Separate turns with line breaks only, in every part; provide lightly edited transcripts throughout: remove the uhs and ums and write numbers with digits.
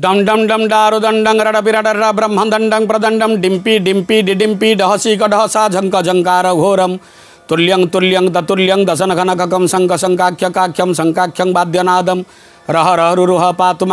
डम डम डम डारु दंडं रडपिरडर ब्रह्मदंडं प्रदंडं डिम्पी डिम्पी डिडिम्पी डहसी कडहसा झंक झंकार घोरम तुल्यं तुल्यं ततुल्यं दशनघनककं शंख शंकाख्यकाख्यं शंकाख्यं वाद्यनादं रह रहरुरुह पातु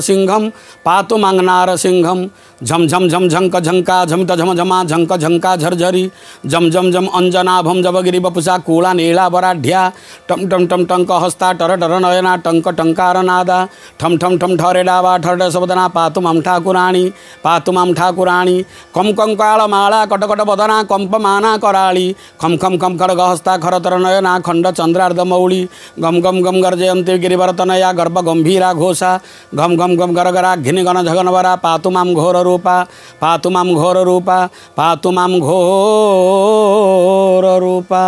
मंगनारसिंहम झम झम झम झंक झंका झमित झम झमा झंक झंका झरझरी जम जम जम अंजनाभम जबगिरी बपुषा कूला नीला बराढ्या टम टम टम टंक हस्ता टर टर नयना टंक टंकार नादा ठम ठम ठम ठरे डावा ठरडे सबदना पातु माम ठाकुराणी कम कंकाल माला कटकट बदना कंपमाना कराली खम खम खम खड़ग हस्ता खरतर नयना खंड चंद्रार्ध मौली गम गम गम गर्जयंती गिरिवर्तनया गर्भ गंभीरा घोषा घम घम घम गरगरा घिनि गण झगनवरा पातु माम घोर रूपा पातु माम घोर रूपा पातु माम घोर रूपा।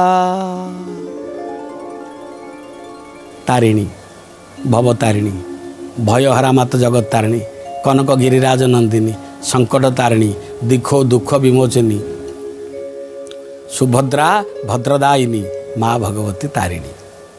तारिणी भवतारिणी भयहरा मात जगत तारिणी कनक गिरिराज नंदिनी संकट तारिणी दिखो दुख विमोचनी सुभद्रा भद्रदायिनी माँ भगवती तारिणी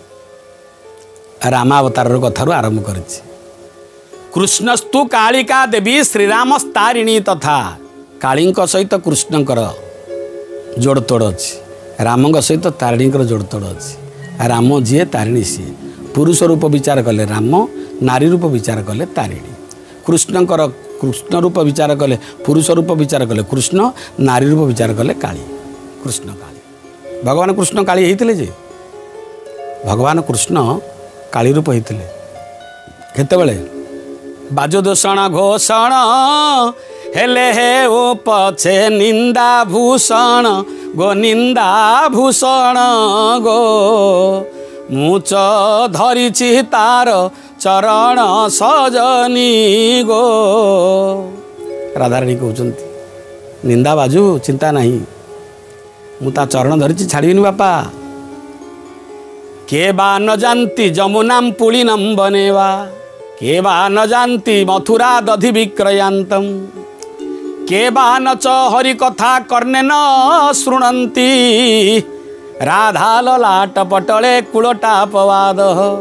रामावतार कथारू आरंभ करिछि। कृष्णस्तु कालिका देवी श्रीरामस्तारिणी तथा काली सहित कृष्णकर जोड़तोड़ अच्छी राम सहित तारिणी जोड़तोड़ अच्छी राम जी तारिणी सी पुरुष रूप विचार कले राम नारी रूप विचार कले तारिणी कृष्णकर कृष्ण रूप विचार कले पुरुष रूप विचार कले कृष्ण नारी रूप विचार कले काली कृष्ण काली भगवान कृष्ण काली होते जे भगवान कृष्ण काली रूप होते केतबेले बाजुदूषण घोषण हेले हे ओ पछे निंदा भूषण गो निंदा भूषण गो मुच धरिछि तार चरण सजनी गो राधाराणी कहते निंदा बाजू चिंता नहीं मुता चरण धरिछि छाड़ीनि बापा के बा न जानती जमुनां पुलिनं बनेवा के बा न जानती मथुरा दधि विक्रयांतम के बा न च हरि कथा कर्णे न शृणंती राधा ललाट पटले कुलटापवाद।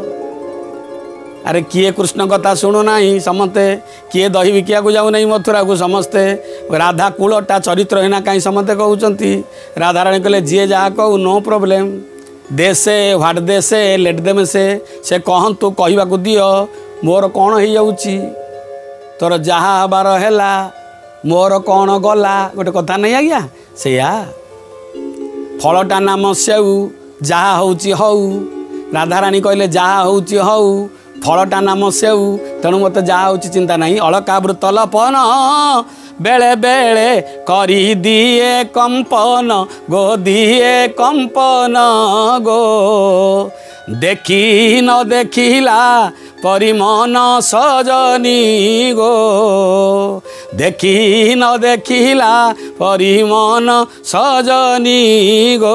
अरे किए कृष्ण कथा शुणु ना समस्ते किए दही विकिया को जाऊ नहीं मथुरा को समस्ते राधा कूलटा चरित्र हिना कहीं समस्ते कहते राधाराणी कहले जी जहाँ कहू नो प्रोब्लेम देशे व्हाट देशे लेट देम से कहतु कहवा को दियो मोर कौन हो जाऊँगी तोर जहाँ हबार है मोर कौन गला गोटे कथा नहीं आज्ञा से फलटा नाम सेऊ जहाँ होची हऊ राधाराणी कहले जहाँ होची हऊ फलटा नाम सेऊ तेणु मत जहाँ होची चिंता नहीं अलका वृत लपन बेले बेले करी दिए कंपन गो दिए कंपन गो देखी न देखिला परिमन सजनी गो देखी न देखिला परिमन सजनी गो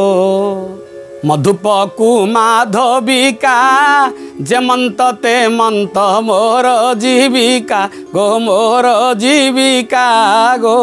मधुपकु माधविका जेमंत ते मंत मोर जीविका गो मोर जीविका गो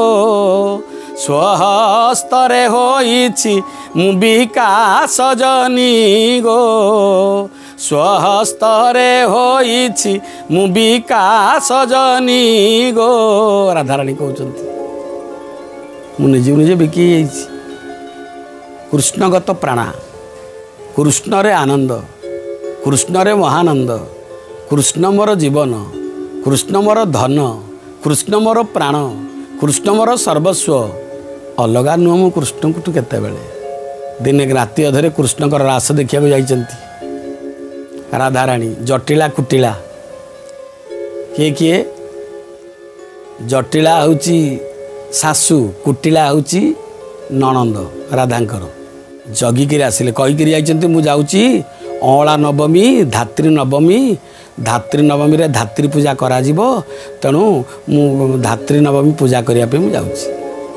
स्वहस्तरे होइछि मुबिका सजनी गो स्वहस्तरे होइछि मुबिका सजनी गो राधाराणी कहते मु निजे निजे बिकी जाइछि कृष्णगत प्राणा कृष्ण रे आनंद कृष्ण रे महानंद कृष्ण मोर जीवन कृष्ण मोर धन कृष्ण मोर प्राण कृष्ण मोर सर्वस्व अलगा नुह मु कृष्ण को केते बेले दिने राति अधरे कृष्ण रास देखा जाइछंती राधाराणी जटिला कुटिला किए किए जटिला हूँ सासू कुटिला हूँ नणंद राधांकर जगिकी आसिले कहीकि जाइछंती मु जाउची अँला नवमी धात्री नवमी रे धात्री पूजा करा जिवो तेणु मु धात्री नवमी पूजा करिया पे मु जाउची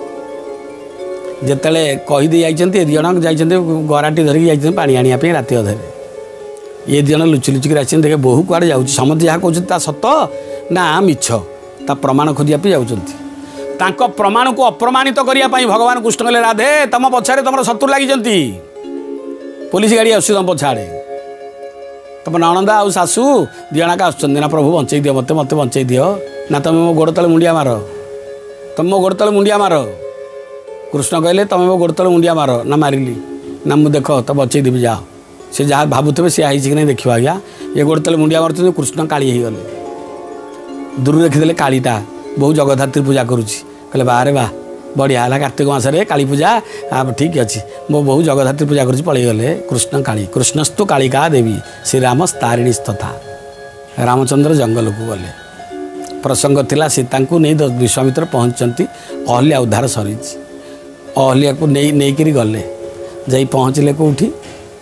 जेतेले कही दे जाइछंती ए जण जाइछंती गराटी धरिक जाइछंती पानी आनिया पे राति अधरे ये जण लुचि लुचिक आछन देखे बहु कुआडे जाउची समझ जहाँ कहउछ ता सत ना मिछ ता प्रमाण खोजिया पे जाउछंती तांको प्रमाण को अप्रमाणित करिया पाई भगवान कृष्ण कहले राधे तम पछारे तुम शत्रु लागिचंती पुलिस गाड़ी आसुची तुम पछाड़े तुम नणंदा आ सासू दिजणा आसुचंती ना प्रभु बंचई दियो मते बंचई दियो ना तुम मो गोड़ तले मुंडिया मार, तुम मो गोड़ तले मुंडिया मार। कृष्ण कहले तुम मो गोड़ तले मुंडिया मार। ना मारिली ना मुझे देख तो बचई देवी जाओ। से जहाँ भावुवे सी आई कि नहीं देखिए आज्ञा ये गोड़ तले मुंडिया मार। कृष्ण काली गले दूर देखीदे कालीटा बहुत जगधात्री पूजा करुच्ची कहले बाहर वाह बढ़िया है कार्तिक मासरे काली पूजा ठीक अच्छे मो बहुत जगधात्री पूजा कर पलैगले कृष्ण काली कृष्णस्तु कालिका देवी श्रीराम तारिणी तथा रामचंद्र जंगल को गले प्रसंग थिला सीता को नहीं विश्वामित्र पहुँचती अहल्या उद्धार सरी अहल्या को नहीं गले जा पहुँचले कौटी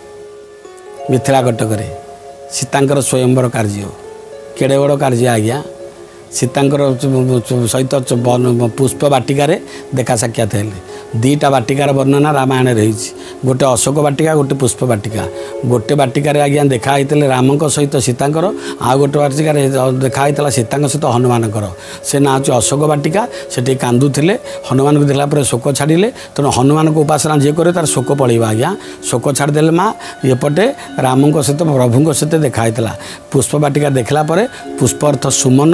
मिथिला कटक सीतांकर स्वयंवर कार्य केड़े बड़ कार्य आज्ञा सीतांकर सहित पुष्प बाटिकार देखा साक्षात दीटा बाटिकार वर्णना रामायण रही गोटे अशोक बाटिका गोटे पुष्प बाटिका गोटे बाटिकार आज्ञा देखाई राम सहित सीतांकर आ गोटे बाटिकार देखाई सीता सहित हनुमानकर से ना हूँ अशोक बाटिका से कांदुले हनुमान को देखला शोक छाड़े तेणु हनुमान को उपासना जी करे तार शोक पड़ेगा आज्ञा शोक छाड़देले माँ एपटे राम सहित प्रभु सहित देखाई पुष्प बाटिका देखला पुष्प अर्थ सुमन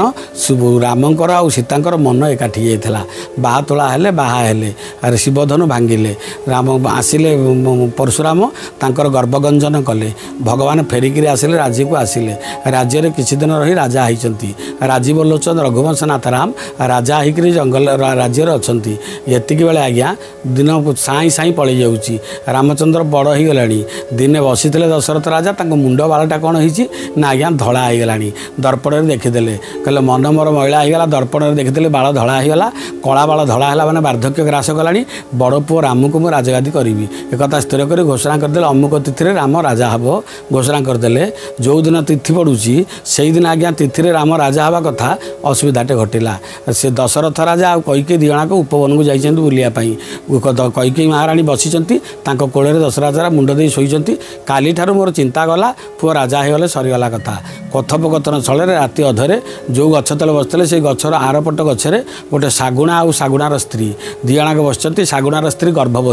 रामकर आ सीतांकर मन एकाठी जाता बाहा तोला हेले बाहा हेले अरे शिवधनु भांगिले राम आसिले परशुराम तांकर गर्भगंजन कले भगवान फेरिकी आसिले राज्य को आसिले राज्य में किसी दिन रही राजा होती राजीव लोचन रघुवंशनाथ राम राजा होकर जंगल राज्य अच्छा ये बेले आज्ञा दिन साई साई पलि जाऊँगी रामचंद्र बड़ हो गला दिने बसी दशरथ राजा मुंड बालटा कौन होती ना आज्ञा धला हो गला दर्पण में देखीदे कहले मन मोर महिला होगा दर्पण में देखी बाल धला होगा कला बाल धला है मैंने वार्धक्य ग्रास कला बड़ पुओ राम को मुझे राजगादी करी एक स्थिर कर घोषणा करदे अमुक तिथि राम राजा हम घोषणा करदे जो दिन तिथि पड़ूसी से दिन आज्ञा तिथि राम राजा हवा कथा असुविधाटे घटिला से दशरथ राजा आ कैकेयी दी जन को उपवन को जाइए बुलायापाई कैकेयी महाराणी बसी कोल दशरथ राजा मुंड दे शोती काली ठार मोर चिंता गला पुओ राजा होगले सरीगला कथा कथोपकथन छल राति अधरे जो गछ तले बसते से गचर आरपट गचरे गोटे शागुणा आउ शागुणार स्त्री दी जनाक बसती शागुणार स्त्री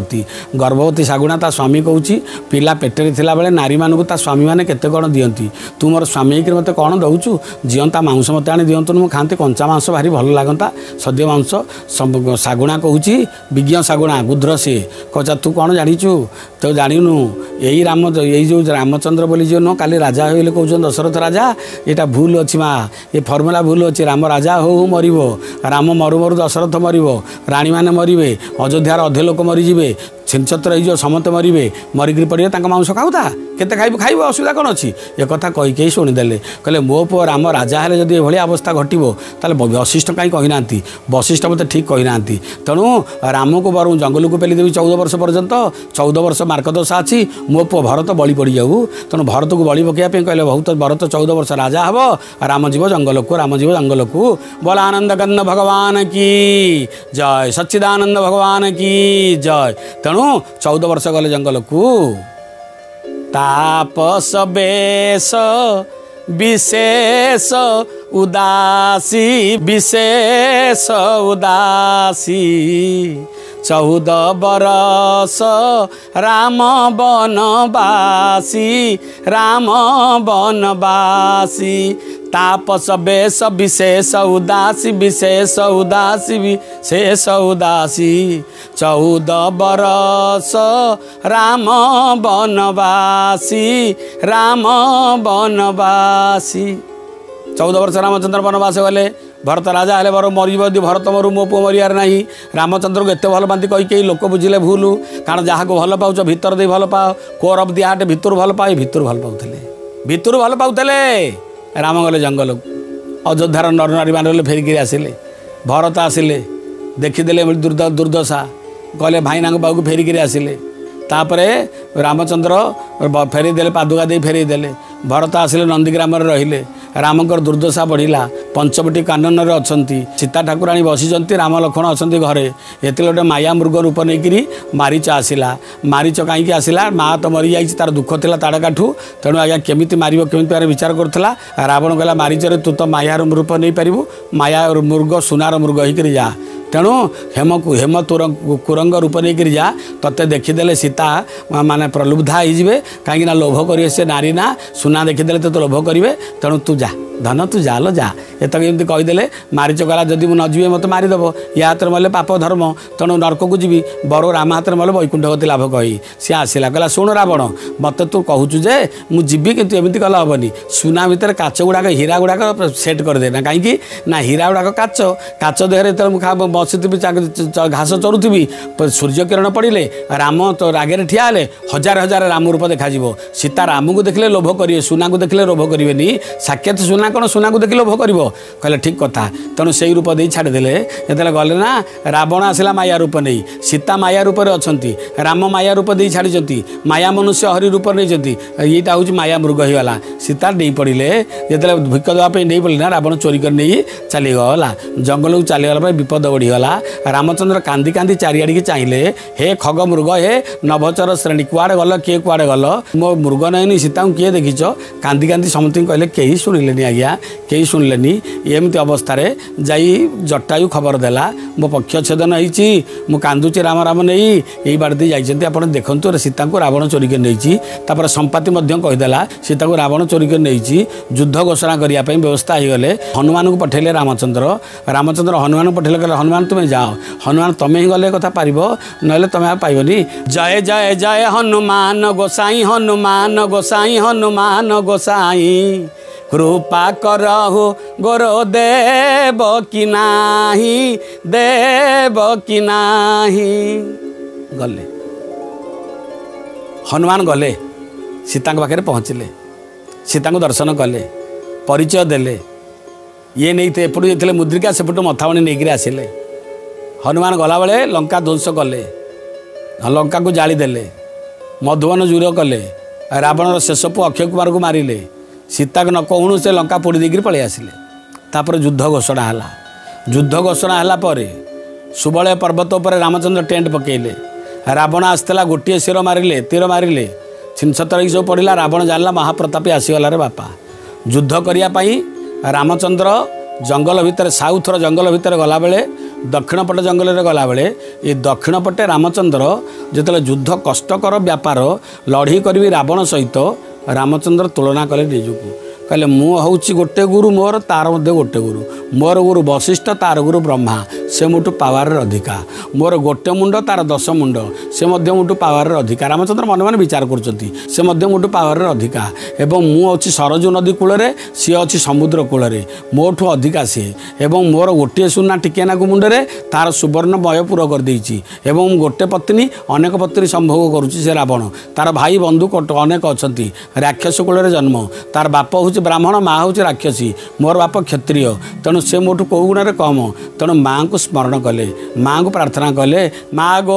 गर्भवती शागुणा ता स्वामी कहूँ पिला पेटे थिला बेले नारी मानू ता स्वामी मैंने केते कौन दियंती तू मोर स्वामी होकर मत कौन दौचु जीवंता मांस मत आनी दिंतु मुझे खाती कंचा मांस भारी भल लगता सद्य मांस शागुणा कहूँ विज्ञ शागुणा गुद्र सी कचा तू कौन जाचु तो जानू यही राम यही जो रामचंद्र बोली जो न काली राजा होइले कहउछन दशरथ राजा एटा भूल अछि माँ ये फर्मुला भूल अछि राम राजा हो मरिबो राम मरु मरु दशरथ मरिबो रानी माने मरिबे अयोध्यार अधे लोक मरीजे छिनछत्र हो समस्त मरवे मरिक पड़े मांस खाऊता केते खाइब खाइब असुविधा कौन अच्छी एक कथा कही शुणीदे कहले मो पुओ राम राजा हेले जदि ये अवस्था घटो ताले वशिष्ठ कहीं कहीना वशिष्ठ मत ठीक कहीना तेणु राम को बर जंगल को पेली देवी 14 वर्ष पर्यंत 14 वर्ष मार्कदशा अच्छी मो पुओ भरत बलि पड़ जाऊ तेणु भरत को बलि पकाइए कहले बहुत भरत 14 वर्ष राजा हम राम जीव जंगल को राम जीव जंगल को बोल आनंद कन्न भगवान की जय सच्चिदानंद भगवान की जय तेणु 14 वर्ष गले जंगल को तापस बेश विशेष उदासी 14 बरस राम बनवासी तापस बेश विशेष उदासी 14 बरस राम बनवासी 14 वर्ष रामचंद्र बनवास गले भरत राजा हेले बर मर भरत मरु मो पुओ मरियार ना रामचंद्र को एत भल पाती कही लोक बुझिले भूल कारण जहाँ को भल पाच भितर दे भल पाओ कोर अफ दि हार्ट भितर भल पाए भितर भल पाते राम गले जंगल अयोध्यार नर नारी मान फेरिकी आसिले भरत आसिले देखीदे दुर्दशा कहले भाईना बाबू फेरिकी आसिले तापरे रामचंद्र फेरीदे पादुका दे फेरीदेले भरत आसिले नंदीग्राम रहिले रामकर दुर्दशा बढ़िला पंचवटी कानन अच्छा सीता ठाकुराणी बसी राम लक्ष्मण अच्छा घरे ये गोटे माया मृग रूप नहीं मारीच आसला मारीच कहीं आसला माँ तो मरी जाइए तार दुख था ताड़काठू तेणु आज्ञा केमी मार केमी विचार करुला रावण कहला मारीचरे तू तो मायार रूप नहीं पारू माया मृग सुनार मृग होकर जा तेणु हेम कुरंग रूप नहीं जा तते देखीदे सीता माने प्रलुब्धा हो कहीं लोभ करेंगे से नारी ना सुना देखीदे तो लोभ करेंगे तेणु तू जा धन तू जाल जा एतक एमती कहीदे मारीच गला जदि मुझे नजीबे मत मारिदेव या हाथ में मले पाप धर्म तेणु नरक को जी बर राम हाथ में मले वैकुंठ गति लाभ कही सी आसला कहला शुण रावण मत तू कहूँ जे मुझी कि एमती कल हेनी सुना भितर काच गुड़ाक हीरा गुड़ाक सेट करदेना कहीं ना हीरा गुड़ाक काच देहरे जो बसी घास चरुथी सूर्य किरण पड़े राम तो रागे ठिया हेले हजार हजार राम रूप देखा सीता राम को देखले लोभ करेंगे सुना को देखले लोभ करेंगे साक्षात सुना कौन सुना को देखिए लोभ कर कहले ठीक कथा तेणु से रूप दे छाड़देले जो गले ना रावण आसला माया रूप नहीं सीता माया रूप अच्छा राम माया रूप दे छाड़ी माया मनुष्य हरि रूप नहीं यहाँ हूँ माया मृग होगा सीता डे पड़े जो भिक देवाई नहीं पड़े ना रावण चोरी कर नहीं चलीगला जंगल को चलीगला विपद बढ़ीगला रामचंद्र कांदी कांदी चारिआड़ की चाहिए हे खग मृग हे नभचर श्रेणी कुआड़े गल किए कुआड़े गल मो मृग नयनी सीता को किए देखीच कांदी कांदी समस्त कहले कहीं शुणिले आज्ञा कहीं शुणिले एमती अवस्था जाई जटायु खबर देला मो पक्ष छेदन होती मु कांदुची राम राम नहीं यही बाड़ दे जाइए आप देखते सीता को रावण चोरी कर नहीं संपाति कहीदेला सीता को रावण चोरी कर नहीं युद्ध घोषणा करने व्यवस्था हो गले हनुमान को पठेले रामचंद्र हनुमान को पठेले कहले हनुमान तुम्हें जाओ हनुमान तुम्हें ही गले कथा पार ना तुम्हें आप पाइबनी जय जय जय हनुमान गोसाई हनुमान गोसाई हनुमान गोसाई कृपा करहु गोरो देव कि नाही गले हनुमान गले सीता पाखे पहुँचले सीता को दर्शन कले परिचय देले ये नहीं थे एपटू जाते मुद्रिका सेपटू मथावणी नहीं आसिले हनुमान गला बेले लंका ध्वंस कले लंका को जाली देले मधुबन जुर कले रावणर शेष पु अक्षय कुमार को मारिले सीता न कहूँ से लंका पोड़ी देकर पलि आसिले तापर युद्ध घोषणा है युद्ध घोषणा है सुबल पर्वत पर रामचंद्र टेंट पकेले रावण आसला गोटे शिर मारिले तीर मारिले छिनछतर सब पड़ा रावण जानला महाप्रतापी आसीगला रे बापा युद्ध करने रामचंद्र जंगल भितर साउथर जंगल भितर गला बेले दक्षिण पट जंगल में गला बेले ये दक्षिण पटे रामचंद्र जिते युद्ध कष्टकर व्यापार लड़ी करी रावण सहित रामचंद्र तुलना कले निजुक कहले मु हूँ गोटे गुरु मोर तार मध्य गोटे गुरु मोर गुरु वशिष्ठ तार गुरु ब्रह्मा से मुठू पावर अधिका मोर गोटे मुंड तार 10 मुंड से मुठू पावर अधिका रामचंद्र मन मन विचार कर मुठू पावर अधिका एवं मु अच्छी सरजू नदी कूल सी अच्छी समुद्र कूल मोठू अधिका सी एवं मोर गोटे सुना टिकेना को मुंडे तार सुवर्ण मय पूर करदेची एवं गोटे पत्नी अनेक पत्नी संभोग करुच्ची से रावण तार भाई बंधु अनेक अच्छा राक्षस कूल जन्म तार बाप हूँ ब्राह्मण माँ हूँ राक्षसी मोर बाप क्षत्रिय तेणु से मोठू कौ गुण कम तेणु माँ को स्मरण कले माँ को प्रार्थना कले माँ गो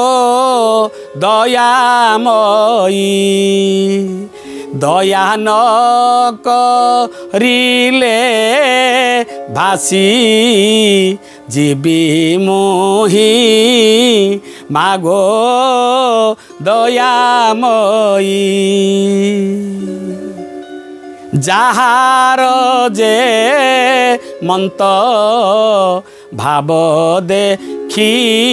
दयामयी दया न करिले भासी जीवी मोही मागो दयामयी जहार जे मंत भाव देखी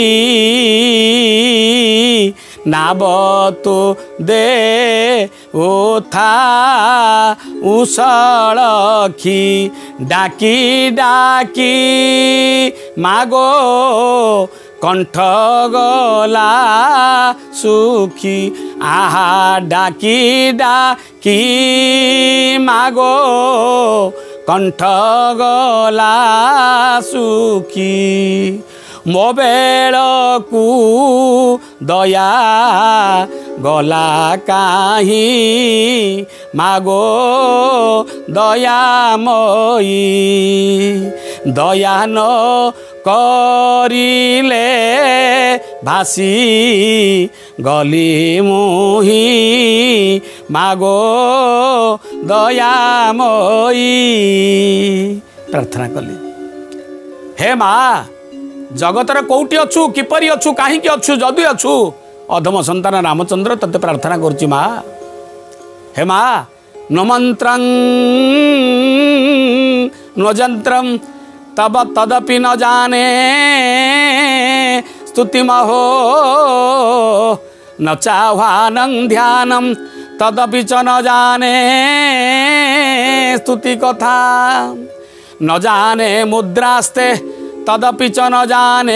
नाबतु दे उथा उसलखी डाकी डाकी मागो कंठ गला सुखी आहा डाकी डाकी मागो कंठ गला सुखी मो बेलकू दया गला काहीं मागो दयामयी दया न करिले भासी गली मुही मागो दयामयी प्रार्थना कली हे माँ जगतर कौटी अच्छु किपरि अच्छु कहीं अच्छु जदि अच्छु अधम संतान रामचंद्र तते प्रार्थना करुच्ची माँ हे माँ न मंत्रं न जंत्रं तब तदपि न जाने स्तुतिमहो न चाह्वानं ध्यानं तदपि च न जाने स्तुति कथा न जाने मुद्रास्ते तदपि च न जाने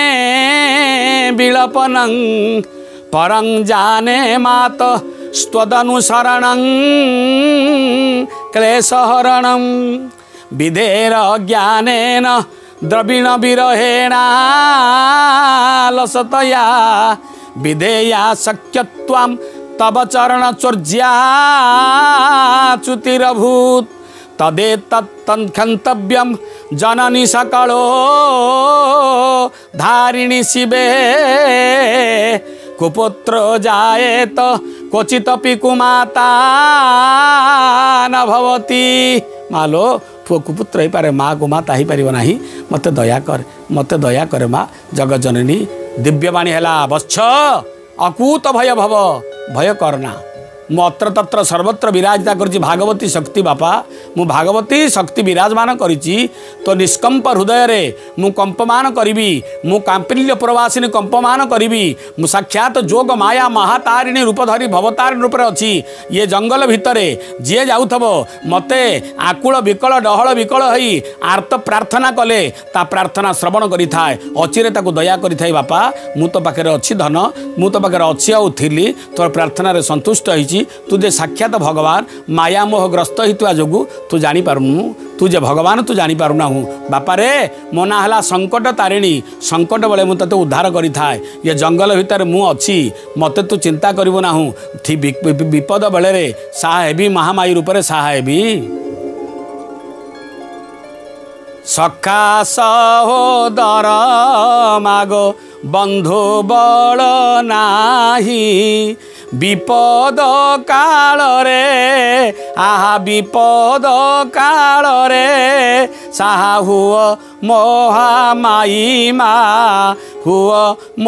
विलपनं परं जाने मात स्वदनुसरणं क्लेशहरणं विधेर ज्ञानेन द्रविण विरहेणा लसतया विधेया शक्यत्वं तब चरण चोर्ज्याच्युतिरभूत् तदेतत्तन्खन्तव्यं जननी सकलो धारिणी शिवे कुपुत्र जायेत क्वचिदपि कुमाता न भवति। मालो कुपुत्र हो पारे माँ को माता हो पार ना मत दया कर माँ जगज्जननी दिव्यवाणी है वत्स अकूत भय भव भय करना मु अत्र तत्र सर्वत्र विराजिता कर भागवती शक्ति बापा मु भागवती शक्ति विराजमान करिछि तो निष्कंप हृदय रे मु कंपमान करिवि मु कांपिल्य प्रवासिनी कंपमान करिवि मु साक्षात जोग माया महातारिणी रूप धरी भवतारिणी रूप अच्छी ये जंगल भितरे जी जाऊथबो मते आकुल विकल डहल विकल हई आर्त प्रार्थना कले ता प्रार्थना श्रवण करि थाए अचिरे ताकू दया करि थाए बापा मु तो पाखे अच्छी धन मु तो पाखे अच्छी आउ थिली तोर प्रार्थना रे संतुष्ट होइछि तू जे साक्षात भगवान माया मोह ग्रस्त होता जो तू जानीपारुनु तू जे भगवान तू जानीपारुना हूँ बापा रे मो ना है संकट तारिणी संकट बेले मुझे तो उद्धार करि थाए ये जंगल भितर मु अच्छी मते तू चिंता करिबो ना हूँ विपद बेले रे साहा हेबी महामाई रूप से साहा हेबी सखा सहोदर मागो बंधु बल नाही विपद काल रे आहा विपद काल रे साहा हुआ मोहामाई माँ हुआ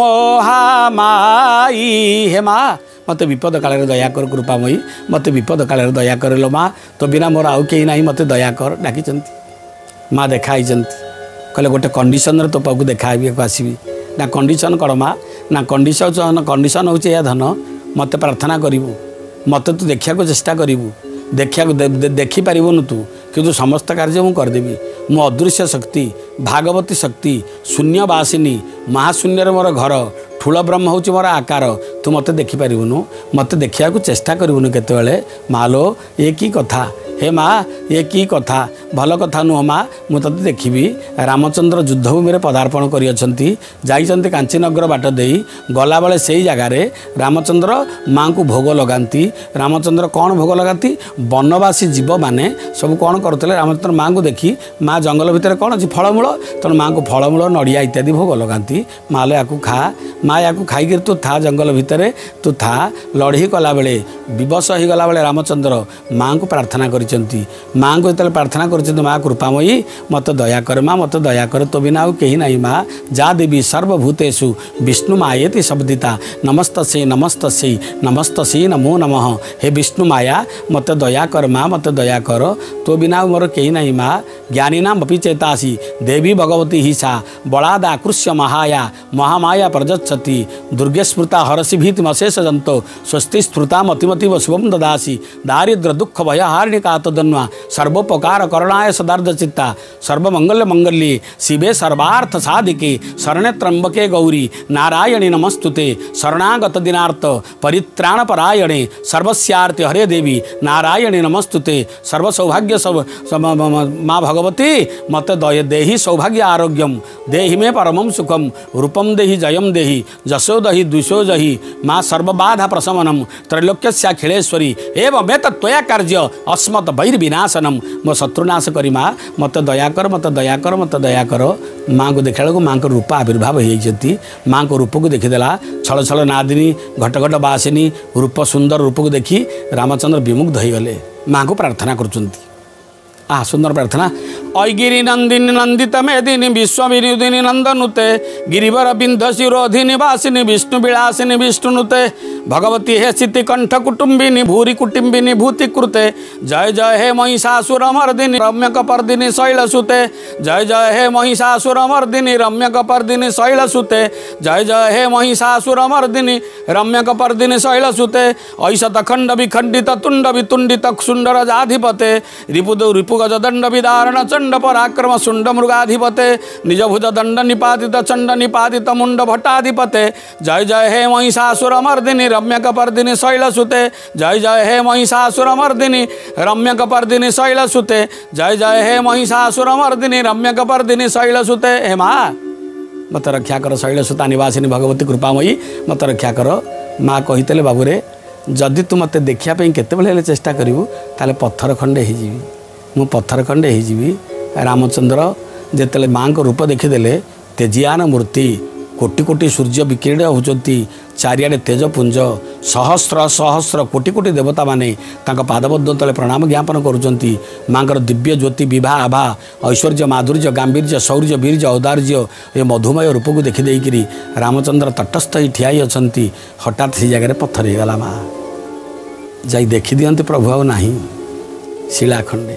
मोहामाई हे माँ मत विपद काल दया कर कृपामयी मत विपद काल दया कर लो माँ तो बिना मोर आउ कहीं ना मत दया कर डाकी माँ देखाई कहले गोटे कंडीशन तो पाक देखा आसबि ना कंडीशन कड़ माँ ना कंडीशन हूँ या धन मत प्रार्थना करू मत तू देखा चेष्टा करू देखा देखिपारूनु तू किंतु समस्त कार्य मुझे करदेवी मो अदृश्य शक्ति भागवती शक्ति शून्यवासिनी महाशून्य मोर घर ठूल ब्रह्म हूँ मोर आकार तू मत देखिपारूनु मत देखा चेष्टा करूनु केतबेले मालो ये की कथा हे माँ ये की कथा भल कथा नुह माँ मुझे देखी रामचंद्र युद्धभूमि में पदार्पण कर कांचीनगर बाट दे गला बेले से ही जगार रामचंद्र माँ को भोग लगाती रामचंद्र कौन भोग लगाती वनवासी जीव मैंने सब कौन करते रामचंद्र माँ को देखी माँ जंगल भितर कौन अच्छी फलमूल तेणु माँ को फलमूल नड़िया इत्यादि भोग लगाती माँ लो या खा माँ या खाई तू था जंगल भितर तू था लड़े कला बेले विवश हो गला बेले रामचंद्र माँ को प्रार्थना कर माँ को जो प्रार्थना कर माँ कृपामयी मत दया कर माँ मत दया कर तो बिना कहीं ना माँ जा देवी सर्वभूतेषु विष्णु मायेति शब्दिता नमस्तस्यै नमस्तस्यै नमस्तस्यै नमो नमः हे विष्णु माया मत दया कर माँ मत दया कर तो बिना मोर कहीं ना माँ ज्ञानीनाम अपि चेतासी देवी भगवती ही सा बलादाकृष्य महाया महामाया प्रजच्छति दुर्गे स्मृता हरसि भीतिमशेष जंतो स्वस्ति स्फुता मतिमतीव शुभम ददासी दारिद्र दुख भयहारिणी कातदन्वा सर्वोपकार करणाय सदार्थ चित्ता सर्वमंगल मंगल्ये शिवे सर्वार्थ साधिके शरणे त्र्यंबके गौरी नारायणी नमस्तुते शरणागत दिनार्थ परित्राण परायणे सर्वस्यार्ति हरे देवी नारायणी नमस्तुते सर्व सौभाग्य माँ भगवती मत देहि सौभाग्य आरोग्यम देहि मे परमं सुखम रूपम देहि जयम देहि जशो दहि द्विषो जहि माँ सर्वबाधा प्रशमनम त्रैलोक्यस्याखिलेश्वरी एवं मेत त्वया कार्य अस्मत् वैर्विनाशनम मो शत्रुनाश करी माँ मत दया कर मत दया कर मत दया कर माँ को देखा बेलू माँ को रूप आविर्भाव होती माँ को रूप को देखीदेला छल छल नादिनी घट घट बासिनी रूप सुंदर रूप को देखी रामचंद्र विमुग्ध हो गले माँ को प्रार्थना कर सुंदर प्रार्थना। ऐगिरी नंदिनी नंदित मेदिनी विश्व विनोदिनी नंदनुते गिरिवर बिंद शिरोधिनी वासिनी विष्णु विलासिनी विष्णुनुते भगवती हे सिद्धि कंठ कुटुंबिनी भूरी कुटुंबिनी भूति कृते जय जय हे महिषासुर मर्दिनी रम्यक पर्दिनी शैलसुते जय जय हे महिषासुर मर्दिनी रम्यक पर्दिनी शैलसुते जय जय हे महिषासुर मर्दिनी रम्यक पर्दिनी शैलसुते ऐशत खंड विखंडित तुंड वितुंडित सुंदर जाधिपते रिपुद रिपुगज दंड विदारण चंड पराक्रम शुंड मृगाधिपते निज भुज दंड निपातित चंड निपातित मुंड भट्टाधिपते जय जय हे महिषासुर मर्दिनी रम्यक पर्दिनी शैलसुते जय जय हे महिषासुर मर्दिनी रम्यक पर्दिनी शैलसुते जय जय हे महिषासुर मर्दिनी रम्यक पर्दिनी शैलसुते। हे माँ मत रक्षा कर शैलसुता निवासिनी भगवती कृपामयी मत रक्षा कर। माँ कही बाबूरे जदि तू मत देखापी केतबेले चेष्टा करूँ ताले पत्थर खंडे हो मु पत्थर खंडे हो। रामचंद्र जेतले माँ को रूप देखीदेले तेजियान मूर्ति कोटि कोटि सूर्य विकिरण होती चारिआडे तेजपुंज सहस्र सहस्र कोटि कोटि देवता माने तांका पादबद्ध तले प्रणाम ज्ञापन करुचंती। माँकर दिव्य ज्योति विभा आभा ऐश्वर्य माधुर्य गांभीर्य शौर्य वीर्य औदार्य ये मधुमय रूप को देखिदेकरी रामचंद्र तटस्थ ही ठिया अछंती। हठात से जगह पत्थर हो गला। माँ जाई देखी दियंती प्रभु आ नाही शिला खंडे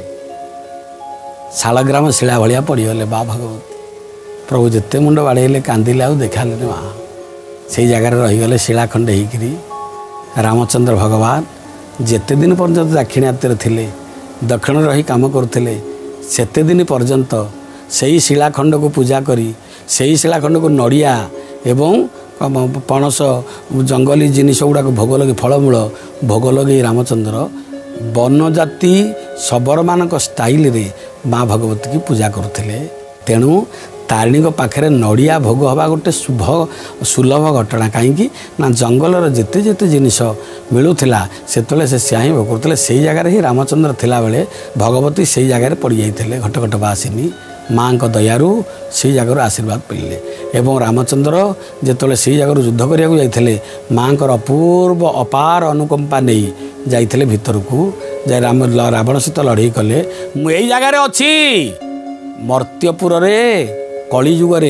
शालग्राम शिला भाया पड़गले। बा भगवती प्रभु जिते मुंड बाड़े कांदिले आ देखाले माँ से जगार रहीगले शिला खंडे होकरी। रामचंद्र भगवान जेते दिन पर्यंत दाक्षिणात्य थे दक्षिण रही काम करुले सेते दिन पर्यंत से ही शिलाखंड को पूजा करी से ही शिलाखंड को नड़िया एवं पणस जंगली जिनिस गुड़ाक भोग लगे फलमूल भोग लगे रामचंद्र वनजाति शबर मान स्टाइल रे माँ भगवती की पूजा करुले। तेणु तारिणी पाखे नड़िया भोग हवा गोटे शुभ सुलभ घटना कहीं ना जंगलर जिते जिते जिनिस मिलूला से सियाँ भोग करते से जगार ही रामचंद्र थिला बेले भगवती से जगार पड़ जाते घटघटवासिनी माँ को दयारू से जगार आशीर्वाद पाइले। एवं रामचंद्र जिते से जगार युद्ध करने जाते माँ को अपूर्व अपार अनुकंपा नहीं जाते भितर को जा रावण सहित लड़ाई कले। मुझे जगार अच्छी मर्त्यपुर रे कलिजुगरे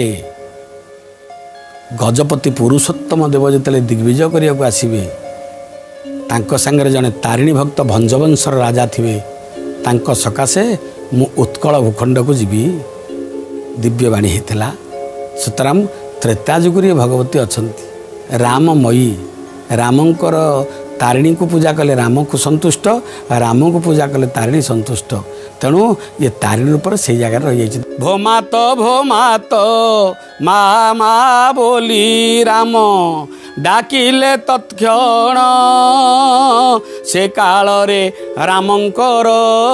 गजपति पुरुषोत्तम देव जिते दिग्विजय करने को आसवे सांगे जड़े तारिणी भक्त भंजवंशर राजा थे सकाशे मु उत्कल भूखंड को जीवी दिव्यवाणी होता। सुतराम त्रेता जुगुरी भगवती अच्छा राममयी रामंकर तारिणी को पूजा कले राम को संतुष्ट राम को पूजा कले तारिणी संतुष्ट। तेणु ये तारिणी रूप से जगह रही जाए। भोमात मा मा बोली राम डाकिले तत्क्षण से काल रे रामंकर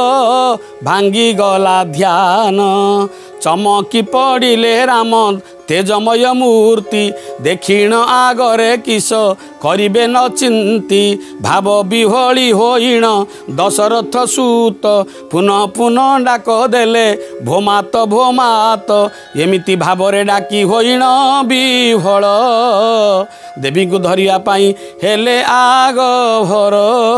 भांगी गला ध्यान चमकी पड़िले राम तेजमय मूर्ति दक्षिण आगरे किस करिबे न चिंती भाव विहली होइण दशरथ सूत पुनः पुनः डाक देले भोमात भोमात एमिति भावरे डाकी होइण विहल देवी को धरिया पाई हेले आग भर।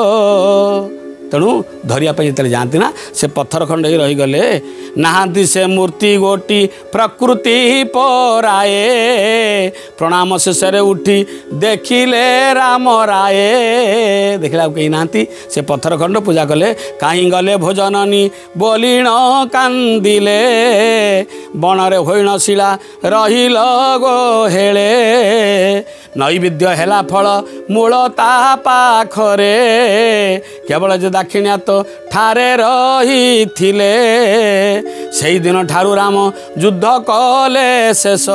तेणु धरियापाई जो जाती ना से पत्थर खंड ही रहीगले नहांती से मूर्ति गोटी प्रकृति पराए प्रणाम शेष उठी देखिले राम राये देखला कहीं नहांती से पत्थर खंड पूजा कले कहीं गले भोजननी बोलीण कांदिले बणरे होइण शिला रहिल गोहेले नैवेद्य हेला फल मूल ता पाखरे केवल जो दाक्षिणात्य ठारे रही थिले से दिन ठारू राम युद्ध कले शेष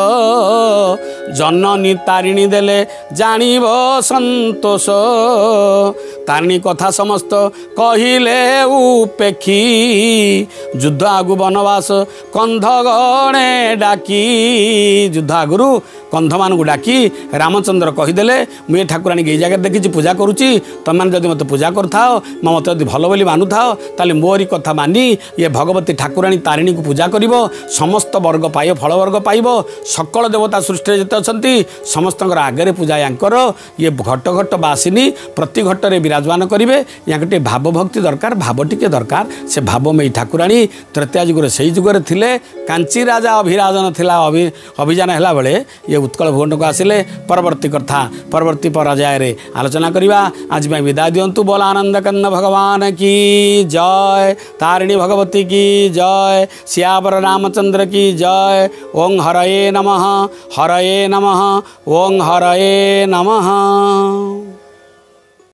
जननी तारिणी देले जानिब संतोष तारिणी कथा समस्त कहिले उपेक्षी युद्ध आगु बनवास कंध गणे डाकी युद्ध आगुरु कंध मान को डाकी रामचंद्र कहीदेले मुझे ठाकुराणी ये जगह देखी पूजा करुच्ची तुम मैंने जब मत पूजा करथाओ मत जब भल बोली मानुथाओ ताले मोरी कथा मानी ये भगवती ठाकुराणी तारिणी को पूजा करिवो समस्त वर्ग पाइब फल वर्ग पाइब सकल देवता सृष्टि जिते अच्छा समस्त आगे पूजा यांकर ये घट घट बासिनी प्रति घट में विराजमान करेंगे या गोटे भाव भक्ति दरकार भाव टिके दरकार से भावमयी ठाकुराणी त्रेता जुगर से जुगर थिले कांची राजा अभिराजन थिला अभियान है बेले ये उत्कल भुवन को आसिले परवर्ती कथा परवर्ती पर्याय आलोचना करवा आज विदाय दिंतु बोल आनंद कन्न भगवान की जय तारिणी भगवती की जय सियावर रामचंद्र की जय ओं हरये नमः ओं हरये नमः।